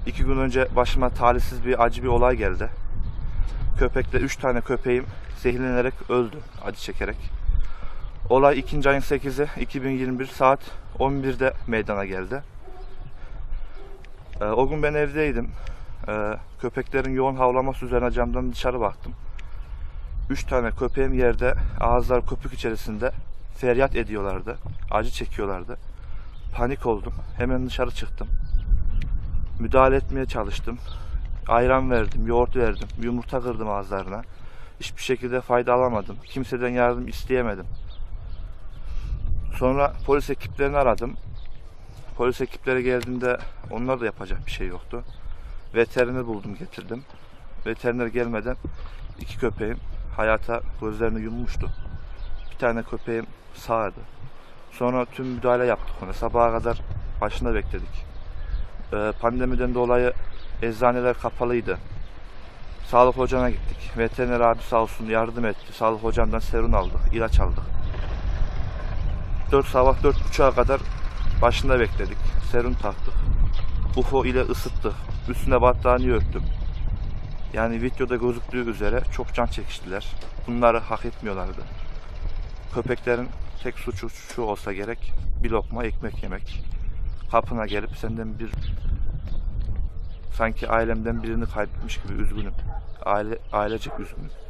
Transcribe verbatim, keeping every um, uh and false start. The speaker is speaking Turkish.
İki gün önce başıma talihsiz bir acı bir olay geldi. Köpekle üç tane köpeğim zehirlenerek öldü acı çekerek. Olay ikinci ayın sekizi iki bin yirmi bir saat on birde meydana geldi. Ee, o gün ben evdeydim. Ee, köpeklerin yoğun havlaması üzerine camdan dışarı baktım. Üç tane köpeğim yerde, ağızları köpük içerisinde feryat ediyorlardı. Acı çekiyorlardı. Panik oldum. Hemen dışarı çıktım. Müdahale etmeye çalıştım. Ayran verdim, yoğurt verdim, yumurta kırdım ağızlarına. Hiçbir şekilde fayda alamadım. Kimseden yardım isteyemedim. Sonra polis ekiplerini aradım. Polis ekipleri geldiğinde onlar da yapacak bir şey yoktu. Veteriner buldum, getirdim. Veteriner gelmeden iki köpeğim hayata gözlerini yummuştu. Bir tane köpeğim sağdı. Sonra tüm müdahale yaptık ona. Sabaha kadar başında bekledik. Ee, pandemiden dolayı eczaneler kapalıydı. Sağlık ocağına gittik. Veteriner abi sağ olsun yardım etti. Sağlık ocağından serum aldık, ilaç aldık. dört sabah dört buçuğa kadar başında bekledik. Serum taktık. U F O ile ısıttık. Üstüne battaniye örttüm. Yani videoda gözüktüğü üzere çok can çekiştiler. Bunları hak etmiyorlardı. Köpeklerin tek suçu şu olsa gerek, bir lokma ekmek yemek. Kapına gelip senden bir, sanki ailemden birini kaybetmiş gibi üzgünüm. Aile, ailecek üzgünüm.